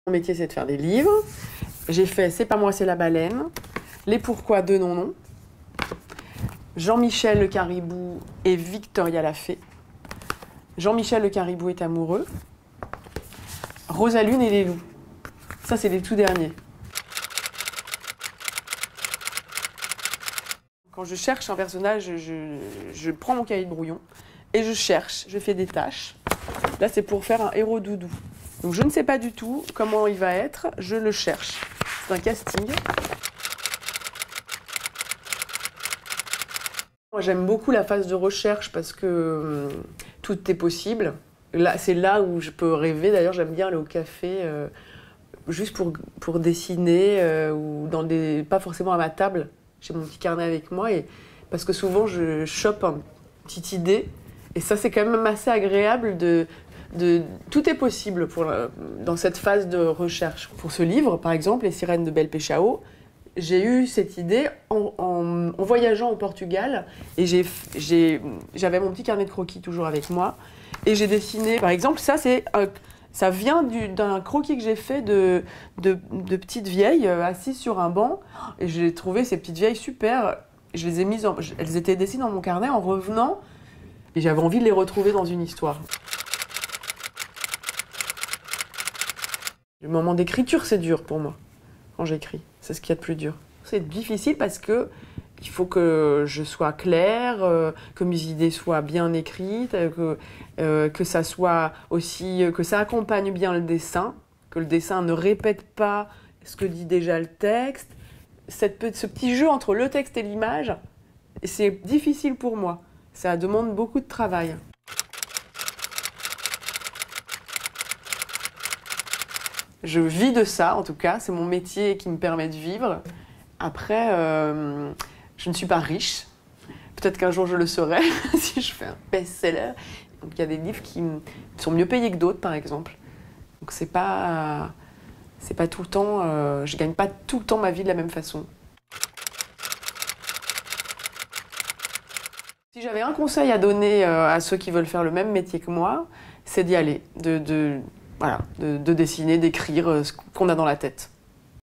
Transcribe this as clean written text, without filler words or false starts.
Mon métier, c'est de faire des livres. J'ai fait C'est pas moi, c'est la baleine, Les pourquoi de non-non, Jean-Michel le caribou et Victoria la fée, Jean-Michel le caribou est amoureux, Rosalune et les loups. Ça, c'est les tout derniers. Quand je cherche un personnage, je prends mon cahier de brouillon et je cherche, je fais des tâches. Là, c'est pour faire un héros doudou. Donc je ne sais pas du tout comment il va être, je le cherche. C'est un casting. Moi, j'aime beaucoup la phase de recherche parce que tout est possible. Là, c'est là où je peux rêver. D'ailleurs, j'aime bien aller au café juste pour dessiner ou pas forcément à ma table. J'ai mon petit carnet avec moi parce que souvent je chope une petite idée et ça c'est quand même assez agréable tout est possible dans cette phase de recherche. Pour ce livre par exemple, Les sirènes de Bel Peixao, j'ai eu cette idée en voyageant au Portugal et j'avais mon petit carnet de croquis toujours avec moi et j'ai dessiné par exemple ça vient d'un croquis que j'ai fait de petites vieilles assises sur un banc. Et j'ai trouvé ces petites vieilles super. Je les ai mises elles étaient dessinées dans mon carnet en revenant. Et j'avais envie de les retrouver dans une histoire. Le moment d'écriture, c'est dur pour moi, quand j'écris. C'est ce qu'il y a de plus dur. C'est difficile parce que il faut que je sois claire, que mes idées soient bien écrites, que ça soit aussi, que ça accompagne bien le dessin, que le dessin ne répète pas ce que dit déjà le texte. Ce petit jeu entre le texte et l'image, c'est difficile pour moi. Ça demande beaucoup de travail. Je vis de ça, en tout cas. C'est mon métier qui me permet de vivre. Après, je ne suis pas riche. Peut-être qu'un jour je le serai si je fais un best-seller. Donc il y a des livres qui sont mieux payés que d'autres, par exemple. Donc c'est pas tout le temps. Je gagne pas tout le temps ma vie de la même façon. Si j'avais un conseil à donner à ceux qui veulent faire le même métier que moi, c'est d'y aller, de dessiner, d'écrire ce qu'on a dans la tête.